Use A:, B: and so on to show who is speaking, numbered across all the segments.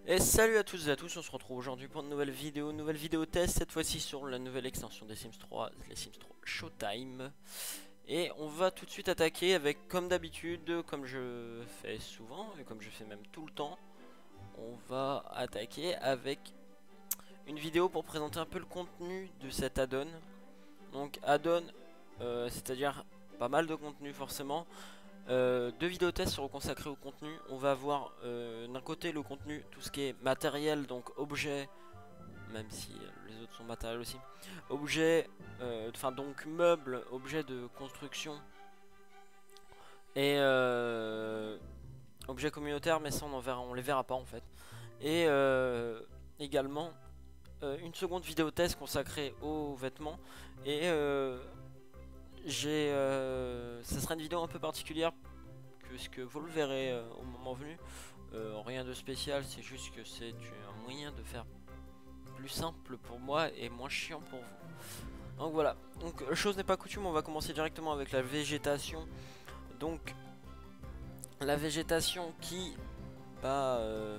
A: Et salut à tous et à tous, on se retrouve aujourd'hui pour une nouvelle vidéo test, cette fois-ci sur la nouvelle extension des Sims 3, les Sims 3 Showtime. Et on va tout de suite attaquer avec, comme d'habitude, comme je fais souvent, et comme je fais même tout le temps, on va attaquer avec une vidéo pour présenter un peu le contenu de cet add-on. Donc add-on, c'est-à-dire pas mal de contenu forcément. Deux vidéos tests seront consacrées au contenu. On va voir d'un côté le contenu, tout ce qui est matériel, donc objets, même si les autres sont matériels aussi. Objets, enfin donc meubles, objets de construction et objets communautaires, mais ça on les verra pas en fait. Et également une seconde vidéo test consacrée aux vêtements et ça sera une vidéo un peu particulière puisque vous le verrez au moment venu. Rien de spécial, c'est juste que c'est un moyen de faire plus simple pour moi et moins chiant pour vous. Donc voilà, donc chose n'est pas coutume, on va commencer directement avec la végétation. Donc la végétation qui bah,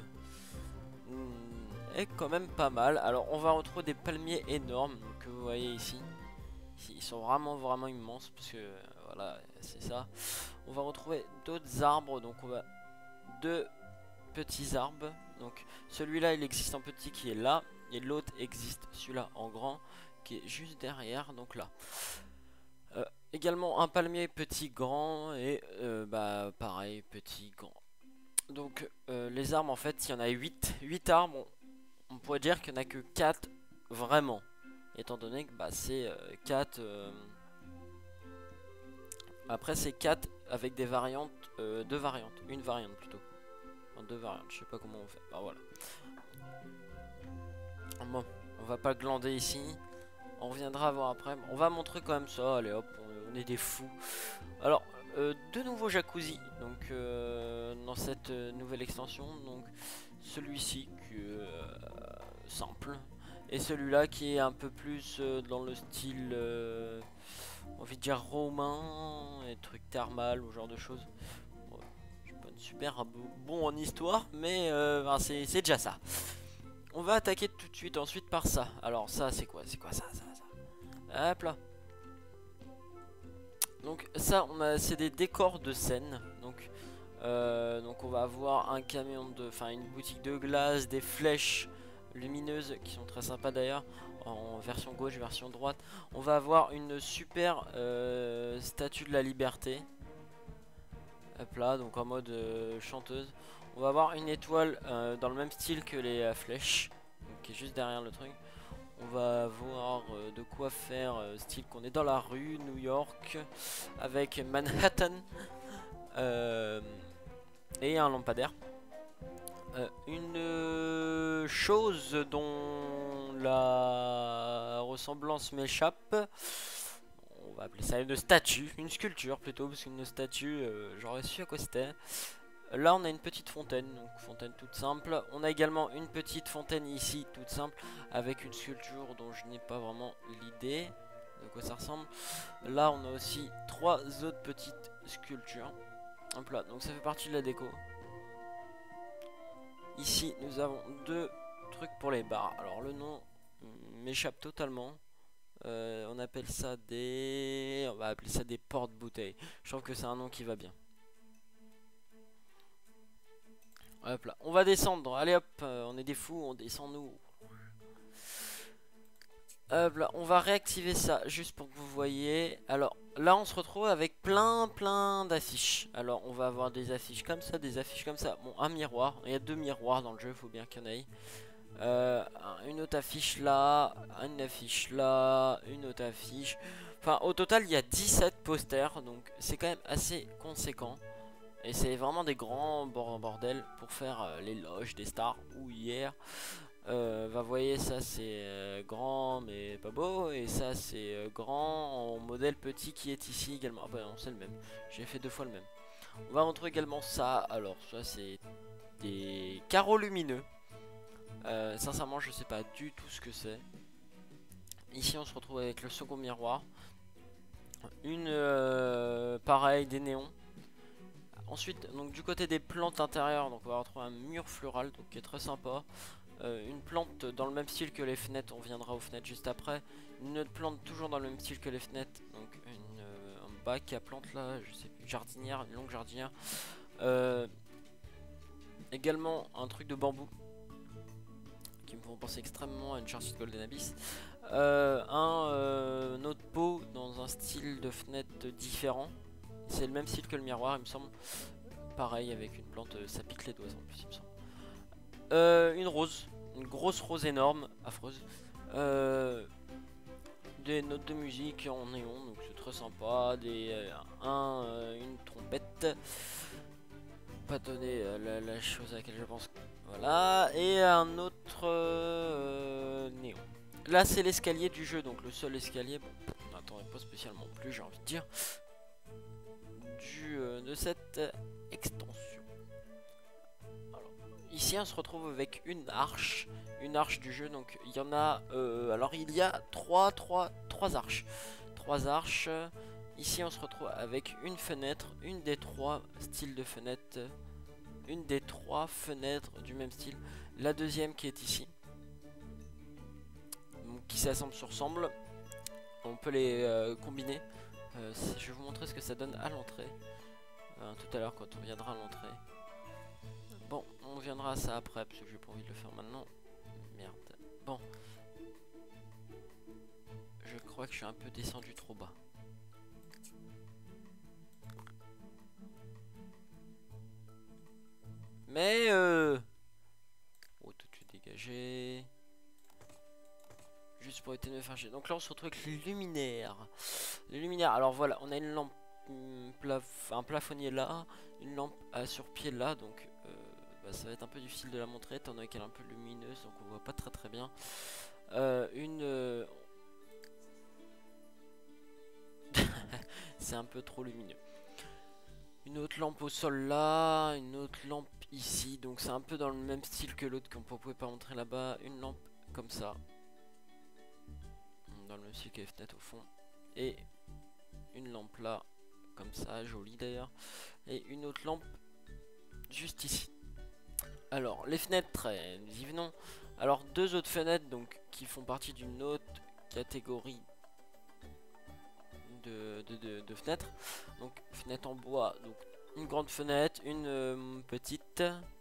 A: est quand même pas mal. Alors on va retrouver des palmiers énormes que vous voyez ici. Ils sont vraiment immenses parce que voilà, c'est ça. On va retrouver d'autres arbres, donc on va deux petits arbres. Donc celui-là il existe en petit qui est là et l'autre existe celui-là en grand qui est juste derrière, donc là. Également un palmier petit grand et bah pareil petit grand. Donc les arbres en fait il y en a 8 arbres, on pourrait dire qu'il n'y en a que 4 vraiment, étant donné que bah, c'est 4 après c'est 4 avec des variantes, deux variantes, une variante plutôt, enfin, deux variantes, je sais pas comment on fait, bah voilà. Bon, on va pas glander ici, on reviendra voir après, on va montrer quand même ça, allez hop, on est des fous. Alors, deux nouveaux jacuzzi, donc dans cette nouvelle extension, donc celui-ci qui est simple, et celui-là qui est un peu plus dans le style, on va dire romain, et trucs thermal ou genre de choses. Bon, je suis pas une super bon en histoire, mais ben, c'est déjà ça. On va attaquer tout de suite ensuite par ça. Alors ça c'est quoi ça, hop là. Donc ça c'est des décors de scène. Donc on va avoir un camion de, enfin une boutique de glace, des flèches lumineuses qui sont très sympas d'ailleurs en version gauche, version droite. On va avoir une super statue de la liberté. Hop là, donc en mode chanteuse. On va avoir une étoile dans le même style que les flèches, donc, qui est juste derrière le truc. On va avoir de quoi faire style qu'on est dans la rue, New York, avec Manhattan et un lampadaire. Une chose dont la ressemblance m'échappe, on va appeler ça une statue, une sculpture plutôt, parce qu'une statue, j'aurais su à quoi c'était. Là on a une petite fontaine, donc fontaine toute simple. On a également une petite fontaine ici, toute simple, avec une sculpture dont je n'ai pas vraiment l'idée de quoi ça ressemble. Là on a aussi trois autres petites sculptures. Hop là, donc ça fait partie de la déco. Ici nous avons deux trucs pour les barres. Alors le nom m'échappe totalement. On appelle ça des... On va appeler ça des porte-bouteilles. Je trouve que c'est un nom qui va bien. Hop là, on va descendre, allez hop, on est des fous, on descend nous. Hop là, on va réactiver ça juste pour que vous voyez. Alors là on se retrouve avec plein d'affiches. Alors on va avoir des affiches comme ça, des affiches comme ça. Bon, un miroir, il y a deux miroirs dans le jeu, il faut bien qu'il y en ait. Une autre affiche là, une affiche là, une autre affiche. Enfin au total il y a 17 posters, donc c'est quand même assez conséquent. Et c'est vraiment des grands bordels pour faire les loges des stars ou hier. Bah voyez ça c'est grand mais pas beau. Et ça c'est grand en modèle petit qui est ici également. Ah bah non c'est le même, j'ai fait deux fois le même. On va retrouver également ça. Alors ça c'est des carreaux lumineux. Sincèrement je sais pas du tout ce que c'est. Ici on se retrouve avec le second miroir. Une pareil des néons. Ensuite, donc du côté des plantes intérieures, donc on va retrouver un mur floral, donc qui est très sympa. Une plante dans le même style que les fenêtres, on viendra aux fenêtres juste après. Une autre plante toujours dans le même style que les fenêtres, donc un bac à plantes là, je sais plus, jardinière, une longue jardinière. Également un truc de bambou qui me font penser extrêmement à une Uncharted Golden Abyss. Un autre pot dans un style de fenêtre différent. C'est le même style que le miroir, il me semble. Pareil avec une plante, ça pique les doigts en plus, il me semble. Une rose, une grosse rose énorme, affreuse. Des notes de musique en néon, donc c'est très sympa. Une trompette. Pas donner la chose à laquelle je pense. Voilà, et un autre néon. Là c'est l'escalier du jeu, donc le seul escalier, bon, on n'attendait pas spécialement plus, j'ai envie de dire, de cette extension. Alors, ici on se retrouve avec une arche du jeu, donc il y en a, alors il y a trois arches. Trois arches. Ici on se retrouve avec une fenêtre, une des trois styles de fenêtre. Une des trois fenêtres du même style. La deuxième qui est ici, donc, qui s'assemble sur ensemble. On peut les combiner. Je vais vous montrer ce que ça donne à l'entrée. Tout à l'heure quand on viendra à l'entrée. Bon, on viendra à ça après parce que j'ai pas envie de le faire maintenant. Merde. Bon. Je crois que je suis un peu descendu trop bas. Mais oh, tout est dégagé. Juste pour éviter de me faire chier. Donc là on se retrouve avec les luminaires. Les luminaires, alors voilà, on a une lampe, un plafonnier là, une lampe à sur-pied là, donc bah, ça va être un peu difficile de la montrer, étant donné qu'elle est un peu lumineuse, donc on voit pas très bien. C'est un peu trop lumineux. Une autre lampe au sol là, une autre lampe ici, donc c'est un peu dans le même style que l'autre qu'on pouvait pas montrer là-bas. Une lampe comme ça, dans le même style que les fenêtres au fond, et une lampe là, comme ça, jolie d'ailleurs, et une autre lampe juste ici. Alors les fenêtres, nous y venons. Alors deux autres fenêtres donc qui font partie d'une autre catégorie de fenêtres. Donc fenêtre en bois, donc une grande fenêtre, une petite.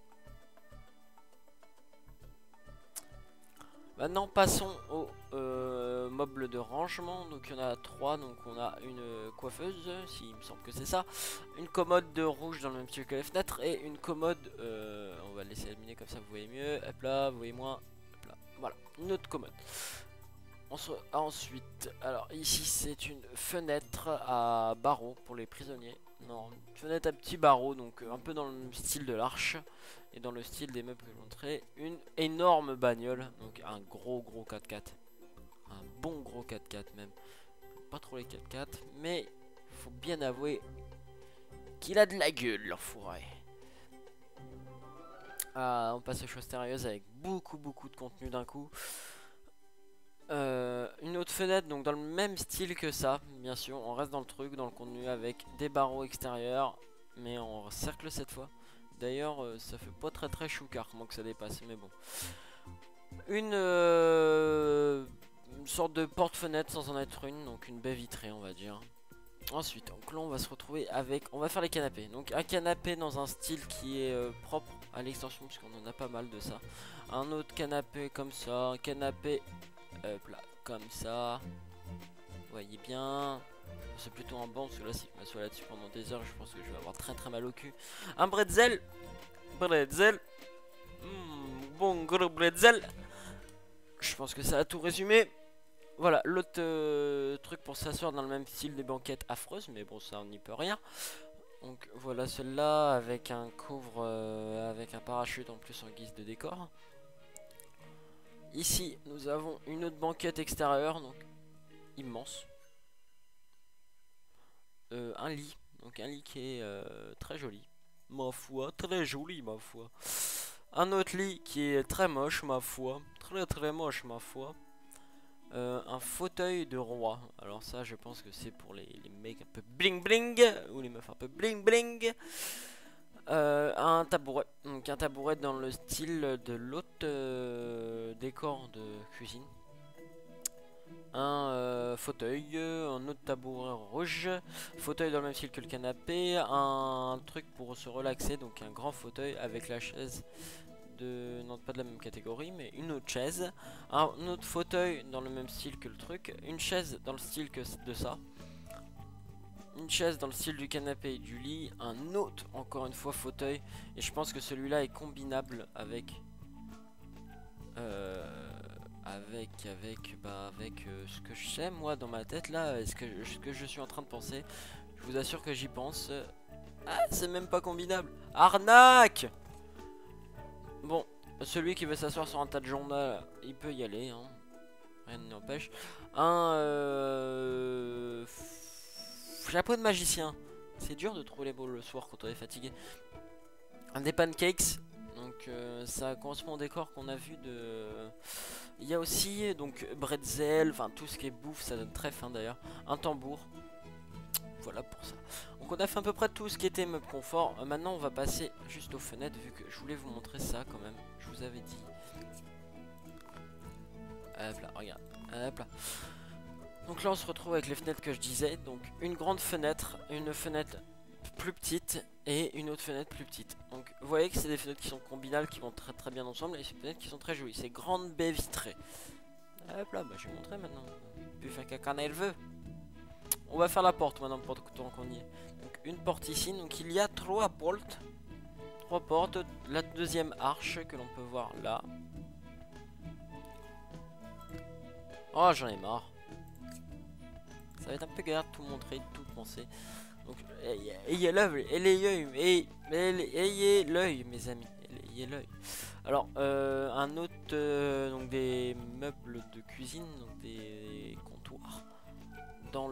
A: Maintenant passons au meuble de rangement. Donc il y en a trois, donc on a une coiffeuse, s'il me semble que c'est ça, une commode de rouge dans le même style que les fenêtres, et une commode, on va laisser éliminer comme ça vous voyez mieux, hop là, vous voyez moins, hop là, voilà, une autre commode. Ensuite, alors ici c'est une fenêtre à barreaux pour les prisonniers. Non, une fenêtre à petits barreaux, donc un peu dans le style de l'arche et dans le style des meubles que je montrais. Une énorme bagnole, donc un gros 4x4. Un bon gros 4x4 même. Pas trop les 4x4, mais faut bien avouer qu'il a de la gueule l'enfoiré. On passe aux choses sérieuses avec beaucoup de contenu d'un coup. Une autre fenêtre donc dans le même style que ça, bien sûr, on reste dans le truc, dans le contenu avec des barreaux extérieurs, mais en cercle cette fois. D'ailleurs, ça fait pas très choucard comment que ça dépasse, mais bon. Une sorte de porte-fenêtre sans en être une, donc une baie vitrée, on va dire. Ensuite, donc là on va se retrouver avec, on va faire les canapés. Donc un canapé dans un style qui est propre à l'extension, puisqu'on en a pas mal de ça. Un autre canapé comme ça, un canapé hop là, comme ça. Vous voyez bien. C'est plutôt un banc parce que là si je m'assois là-dessus pendant des heures je pense que je vais avoir très mal au cul. Un bretzel. Bon gros bretzel. Je pense que ça a tout résumé. Voilà, l'autre truc pour s'asseoir dans le même style des banquettes affreuses, mais bon ça on n'y peut rien. Donc voilà celle-là avec un couvre, avec un parachute en plus en guise de décor. Ici nous avons une autre banquette extérieure, donc immense. Un lit, donc un lit qui est très joli, ma foi, très joli ma foi. Un autre lit qui est très moche ma foi, très moche ma foi. Un fauteuil de roi, alors ça je pense que c'est pour les mecs un peu bling bling, ou les meufs un peu bling bling. Un tabouret. Donc un tabouret dans le style de l'autre décor de cuisine. Un fauteuil, un autre tabouret rouge, fauteuil dans le même style que le canapé, un truc pour se relaxer, donc un grand fauteuil avec la chaise de... non pas de la même catégorie, mais une autre chaise, un autre fauteuil dans le même style que le truc, une chaise dans le style que de ça, une chaise dans le style du canapé et du lit, un autre, encore une fois, fauteuil, et je pense que celui-là est combinable avec... avec ce que je sais moi dans ma tête là, ce que je suis en train de penser. Je vous assure que j'y pense. Ah, c'est même pas combinable. Arnaque! Bon, celui qui veut s'asseoir sur un tas de journal, il peut y aller, hein. Rien ne l'empêche. Un chapeau de magicien. C'est dur de trouver les beaux le soir quand on est fatigué. Un des pancakes. Donc ça correspond au décor qu'on a vu de... Il y a aussi donc bretzel, enfin tout ce qui est bouffe, ça donne très faim d'ailleurs. Un tambour. Voilà pour ça. Donc on a fait à peu près tout ce qui était meuble confort. Maintenant on va passer juste aux fenêtres vu que je voulais vous montrer ça quand même. Je vous avais dit. Hop là, regarde. Hop là. Donc là on se retrouve avec les fenêtres que je disais. Donc une grande fenêtre, une fenêtre plus petite et une autre fenêtre plus petite. Donc vous voyez que c'est des fenêtres qui sont combinables, qui vont très très bien ensemble, et c'est des fenêtres qui sont très jolies. C'est grande baie vitrée. Hop là, bah je vais montrer maintenant. On peut faire caca quand elle veut. On va faire la porte maintenant pour tant qu'on y est. Donc une porte ici, donc il y a trois portes. Trois portes, la deuxième arche que l'on peut voir là. Oh j'en ai marre. Ça va être un peu galère de tout montrer, de tout penser. Donc, ayez l'œil, ayez l'œil, mes amis, ayez l'œil. Alors, un autre, donc des meubles de cuisine, donc des comptoirs. Dans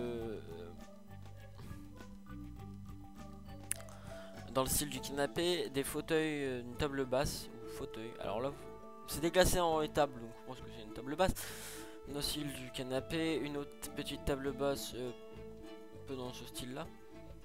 A: le style du canapé, des fauteuils, une table basse ou fauteuil. Alors là, c'est déclassé en étable, donc je pense que c'est une table basse. Dans le style du canapé, une autre petite table basse. Un peu dans ce style là,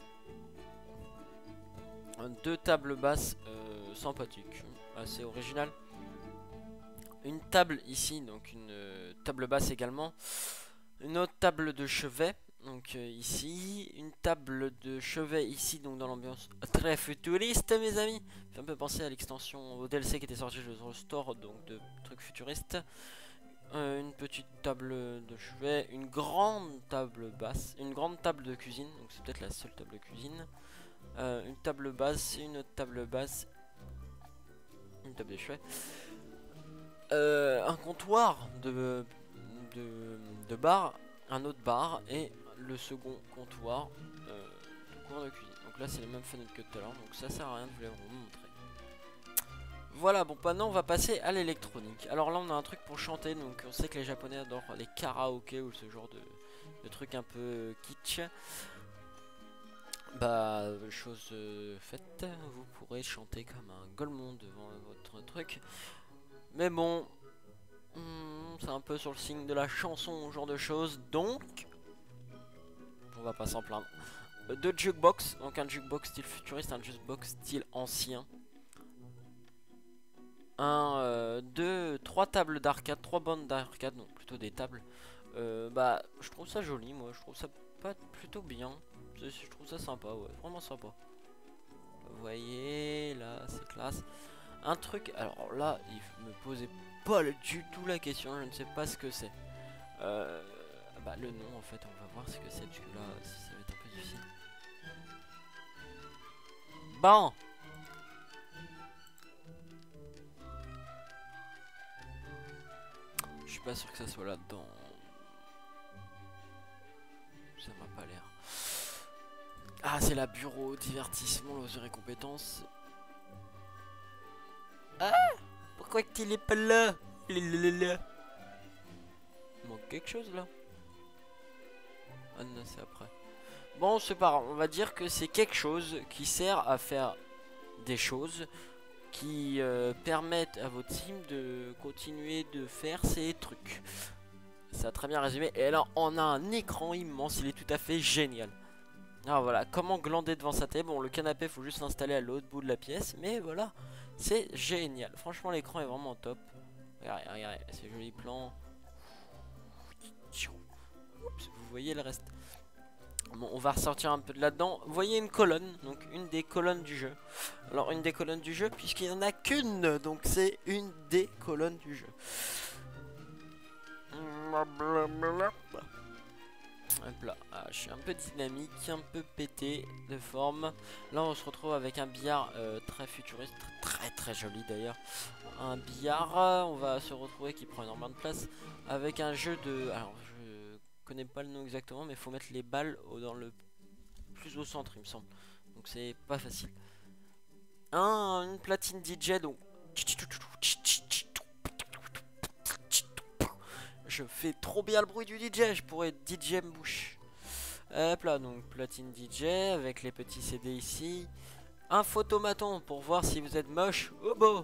A: deux tables basses sympathiques, assez original, une table ici, donc une table basse également, une autre table de chevet, donc ici, une table de chevet ici, donc dans l'ambiance très futuriste mes amis, fait un peu penser à l'extension au DLC qui était sorti sur le store, donc de trucs futuristes. Une petite table de chevet, une grande table basse, une grande table de cuisine, donc c'est peut-être la seule table de cuisine, une table basse, une autre table basse, une table de chevet, un comptoir de bar, un autre bar et le second comptoir de cours de cuisine. Donc là c'est les mêmes fenêtres que tout à l'heure, donc ça sert à rien de vous les montrer. Voilà, bon maintenant on va passer à l'électronique. Alors là on a un truc pour chanter, donc on sait que les japonais adorent les karaokés ou ce genre de trucs un peu kitsch. Bah, chose faite, vous pourrez chanter comme un golemon devant votre truc. Mais bon, c'est un peu sur le signe de la chanson, ce genre de choses, donc on va pas s'en plaindre. Deux jukebox, donc un jukebox style futuriste, un jukebox style ancien. Trois tables d'arcade, trois bandes d'arcade, donc plutôt des tables. Bah, je trouve ça joli, moi, je trouve ça pas plutôt bien. Je trouve ça sympa, ouais, vraiment sympa. Vous voyez, là, c'est classe. Un truc, alors là, il me posait pas du tout la question, je ne sais pas ce que c'est. Bah, le nom, en fait, on va voir ce que c'est, parce que là, ça va être un peu difficile. Bon! Je suis pas sûr que ça soit là-dedans. Ça m'a pas l'air. Ah, c'est la bureau, divertissement, loisirs et compétences. Ah, pourquoi qu'il est pas là? Il manque quelque chose là. Ah non, c'est après. Bon, c'est pas grave, on va dire que c'est quelque chose qui sert à faire des choses qui permettent à votre team de continuer de faire ces trucs. Ça a très bien résumé. Et là, on a un écran immense, il est tout à fait génial. Alors voilà, comment glander devant sa télé. Bon, le canapé, faut juste l'installer à l'autre bout de la pièce. Mais voilà, c'est génial. Franchement, l'écran est vraiment top. Regardez, regardez, ces jolis plans. Oups, vous voyez le reste. Bon, on va ressortir un peu de là-dedans. Vous voyez une colonne, donc une des colonnes du jeu. Alors, une des colonnes du jeu, puisqu'il n'y en a qu'une. Donc, c'est une des colonnes du jeu. Hop là, je suis un peu dynamique, un peu pété de forme. Là on se retrouve avec un billard très futuriste, très joli d'ailleurs. Un billard, on va se retrouver qui prend énormément de place. Avec un jeu de... Alors je connais pas le nom exactement, mais il faut mettre les balles dans le plus au centre il me semble. Donc c'est pas facile. Une platine DJ, donc... Je fais trop bien le bruit du DJ, je pourrais DJ me bouche. Hop là, donc platine DJ avec les petits CD ici. Un photomaton pour voir si vous êtes moche ou beau.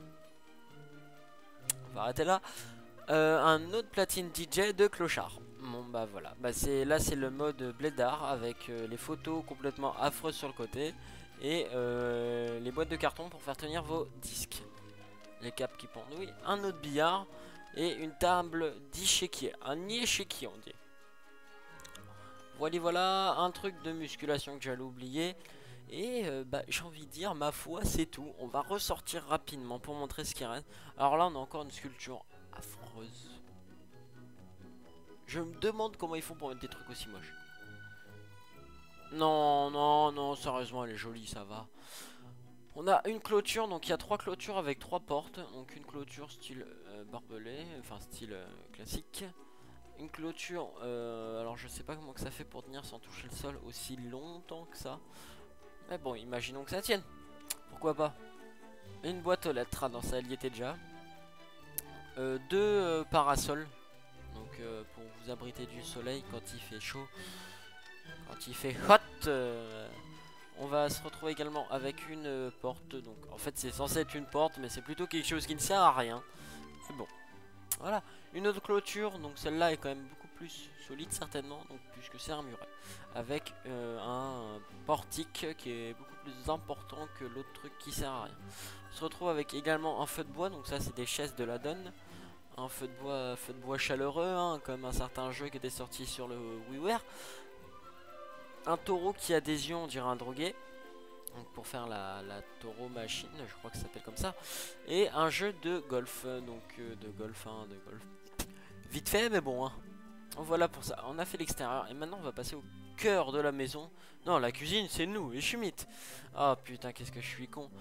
A: On va arrêter là. Un autre platine DJ de clochard. Bon bah voilà, bah là c'est le mode blédard avec les photos complètement affreuses sur le côté. Et les boîtes de carton pour faire tenir vos disques. Les câbles qui pendent, oui. Un autre billard. Et une table d'échiquier, un échiquier on dit. Voilà, un truc de musculation que j'allais oublier. Et bah, j'ai envie de dire, ma foi, c'est tout. On va ressortir rapidement pour montrer ce qui reste. Alors là, on a encore une sculpture affreuse. Je me demande comment ils font pour mettre des trucs aussi moches. Non, sérieusement, elle est jolie, ça va. On a une clôture, donc il y a 3 clôtures avec 3 portes. Donc une clôture style barbelé, enfin style classique. Une clôture, alors je sais pas comment que ça fait pour tenir sans toucher le sol aussi longtemps que ça. Mais bon, imaginons que ça tienne. Pourquoi pas. Une boîte aux lettres, non ça y était déjà. 2 parasols. Donc pour vous abriter du soleil quand il fait chaud. Quand il fait hot. On va se retrouver également avec une porte. Donc en fait c'est censé être une porte, mais c'est plutôt quelque chose qui ne sert à rien. Mais bon. Voilà, une autre clôture, donc celle-là est quand même beaucoup plus solide certainement, donc puisque c'est un muret. Avec un portique qui est beaucoup plus important que l'autre truc qui sert à rien. On se retrouve avec également un feu de bois, donc ça c'est des chaises de la donne. Un feu de bois chaleureux, hein, comme un certain jeu qui était sorti sur le WiiWare. Un taureau qui a des yeux, on dirait un drogué. Donc pour faire la taureau machine, je crois que ça s'appelle comme ça. Et un jeu de golf, donc de golf. Vite fait, mais bon. Hein. Voilà pour ça, on a fait l'extérieur. Et maintenant on va passer au cœur de la maison. Non, la cuisine c'est nous, les Schmitt. Ah putain, qu'est-ce que je suis con.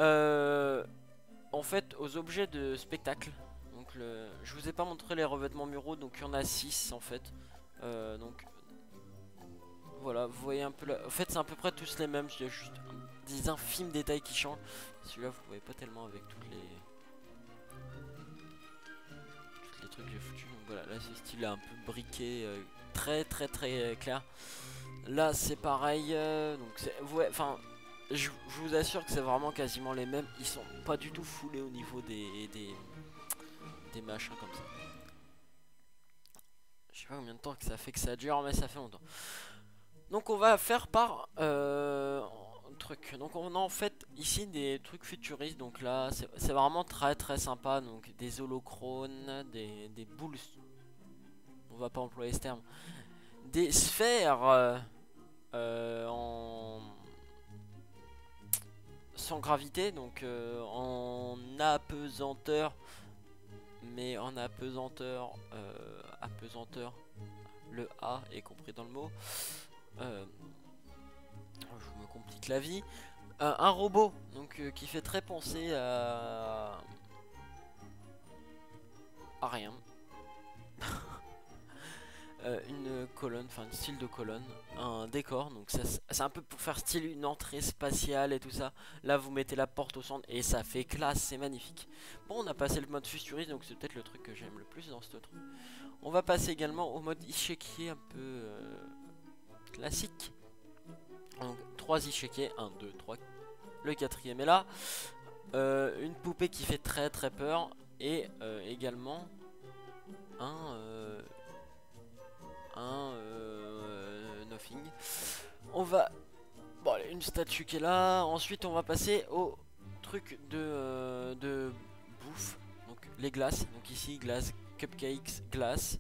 A: En fait, aux objets de spectacle. Donc je vous ai pas montré les revêtements muraux, donc il y en a 6 en fait. Donc voilà, vous voyez un peu là. En fait, c'est à peu près tous les mêmes. Il y a juste des infimes détails qui changent. Celui-là, vous voyez pas tellement avec toutes les trucs que j'ai foutu. Donc voilà, là c'est style un peu briqué, très clair. Là c'est pareil. Donc c'est, ouais, enfin, je vous assure que c'est vraiment quasiment les mêmes. Ils sont pas du tout foulés au niveau des machins comme ça. Je sais pas combien de temps que ça fait que ça dure, mais ça fait longtemps. Donc on va faire par truc. Donc on a en fait ici des trucs futuristes. Donc là c'est vraiment très sympa. Donc des holochrones, des boules. On va pas employer ce terme. Des sphères sans gravité. Donc en apesanteur. Mais en apesanteur, le A est compris dans le mot. Je me complique la vie. Un robot donc qui fait très penser à rien. Une colonne, enfin un style de colonne, un décor, donc c'est un peu pour faire style une entrée spatiale et tout ça. Là vous mettez la porte au centre et ça fait classe, c'est magnifique. Bon, on a passé le mode futuriste, donc c'est peut-être le truc que j'aime le plus dans ce truc. On va passer également au mode échiquier un peu classique. Donc 3 échiquiers, 1, 2, 3. Le quatrième est là. Une poupée qui fait très peur. Et également un nothing. On va... Bon, allez, une statue qui est là. Ensuite, on va passer au truc de bouffe. Donc, les glaces. Donc ici, glace, cupcakes, glace.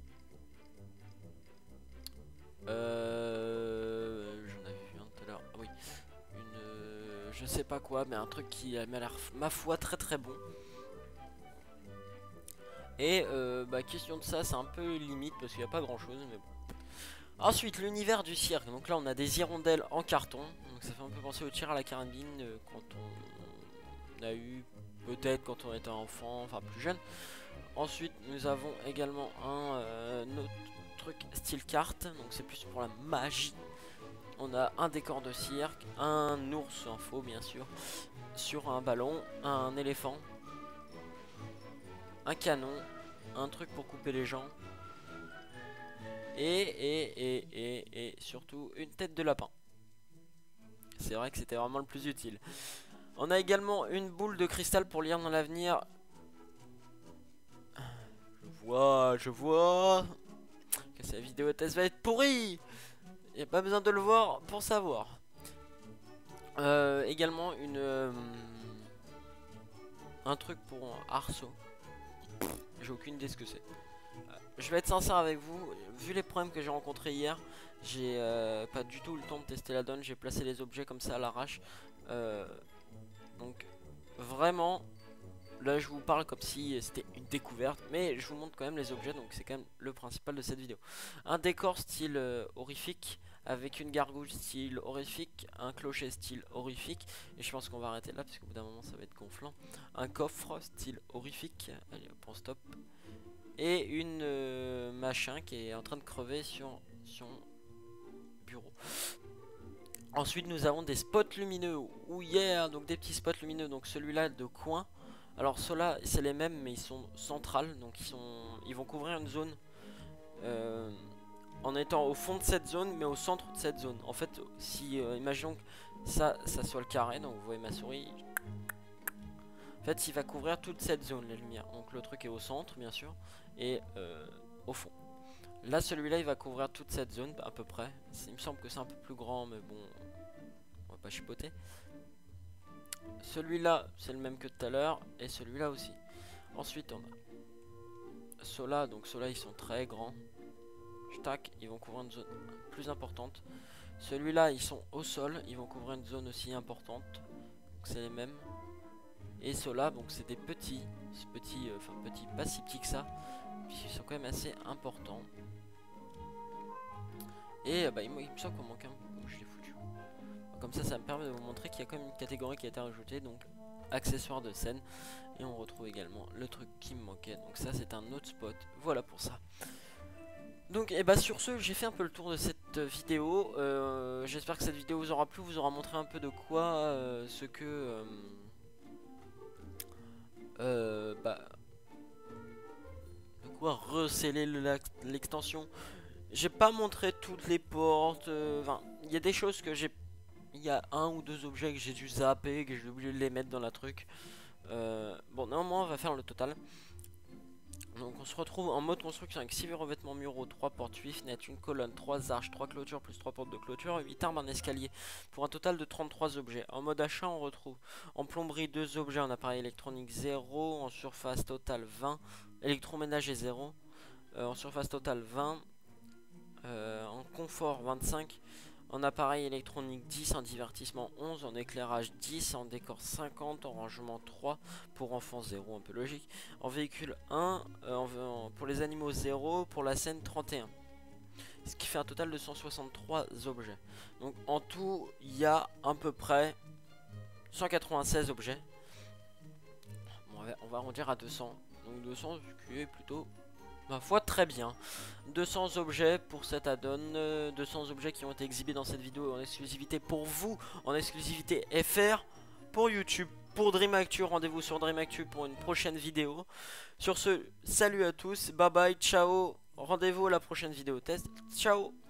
A: J'en avais vu un tout à l'heure. Ah oui. Une... je sais pas quoi, mais un truc qui m'a l'air, ma foi, très très bon. Et bah, question de ça, c'est un peu limite parce qu'il n'y a pas grand chose, mais bon. Ensuite, l'univers du cirque. Donc là, on a des hirondelles en carton. Donc ça fait un peu penser au tir à la carabine quand on a eu, peut-être quand on était enfant, enfin plus jeune. Ensuite, nous avons également un autre truc style carte. Donc c'est plus pour la magie. On a un décor de cirque, un ours en faux bien sûr, sur un ballon, un éléphant, un canon, un truc pour couper les gens. Et surtout une tête de lapin. C'est vrai que c'était vraiment le plus utile. On a également une boule de cristal pour lire dans l'avenir. Je vois que cette vidéo test va être pourrie. Il n'y a pas besoin de le voir pour savoir. Également une un truc pour arceau. J'ai aucune idée ce que c'est. Je vais être sincère avec vous, vu les problèmes que j'ai rencontrés hier, j'ai pas du tout eu le temps de tester la donne, j'ai placé les objets comme ça à l'arrache. Donc vraiment, là je vous parle comme si c'était une découverte, mais je vous montre quand même les objets, donc c'est quand même le principal de cette vidéo. Un décor style horrifique, avec une gargouille style horrifique, un clocher style horrifique, et je pense qu'on va arrêter là parce qu'au bout d'un moment ça va être gonflant. Un coffre style horrifique, allez hop on stop. Et une machin qui est en train de crever sur son bureau. Ensuite nous avons des spots lumineux. Oh yeah, donc des petits spots lumineux. Donc celui-là de coin. Alors ceux-là c'est les mêmes mais ils sont centrales. Donc ils vont couvrir une zone en étant au fond de cette zone mais au centre de cette zone. En fait si imaginons que ça soit le carré. Donc vous voyez ma souris. En fait il va couvrir toute cette zone les lumières. Donc le truc est au centre bien sûr. Et au fond. Là celui-là il va couvrir toute cette zone à peu près. Il me semble que c'est un peu plus grand mais bon, on va pas chipoter. Celui-là c'est le même que tout à l'heure. Et celui-là aussi. Ensuite on a ceux-là. Donc ceux-là ils sont très grands. Tac, ils vont couvrir une zone plus importante. Celui-là ils sont au sol. Ils vont couvrir une zone aussi importante. Donc c'est les mêmes. Et ceux-là donc c'est des petits. Petits, enfin petits, pas si petits que ça. Ils sont quand même assez importants. Et bah, il me semble qu'on manque un peu. Je l'ai foutu. Comme ça me permet de vous montrer qu'il y a quand même une catégorie qui a été rajoutée. Donc accessoires de scène. Et on retrouve également le truc qui me manquait. Donc ça c'est un autre spot. Voilà pour ça. Donc et bah sur ce j'ai fait un peu le tour de cette vidéo. J'espère que cette vidéo vous aura plu. Vous aura montré un peu de quoi ce que bah receller l'extension. J'ai pas montré toutes les portes. Enfin, il y a des choses que j'ai. Il y a un ou deux objets que j'ai dû zapper, que j'ai oublié de les mettre dans la truc. Bon, normalement, on va faire le total. Donc, on se retrouve en mode construction avec 6 revêtements muraux, 3 portes, 8 fenêtres, une colonne, 3 arches, 3 clôtures plus 3 portes de clôture, 8 armes, un escalier pour un total de 33 objets. En mode achat, on retrouve en plomberie 2 objets, en appareil électronique 0, en surface totale 20, électroménager 0, en surface totale 20, en confort 25, en appareil électronique 10, en divertissement 11, en éclairage 10, en décor 50, en rangement 3, pour enfants 0, un peu logique, en véhicule 1, pour les animaux 0, pour la scène 31. Ce qui fait un total de 163 objets. Donc en tout, il y a à peu près 196 objets. Bon, on va arrondir à 200. Donc 200, ce qui est plutôt, ma foi, très bien. 200 objets pour cet add-on, 200 objets qui ont été exhibés dans cette vidéo en exclusivité pour vous, en exclusivité FR, pour YouTube, pour Dream Actu. Rendez-vous sur Dream Actu pour une prochaine vidéo. Sur ce, salut à tous, bye bye, ciao, rendez-vous à la prochaine vidéo test, ciao.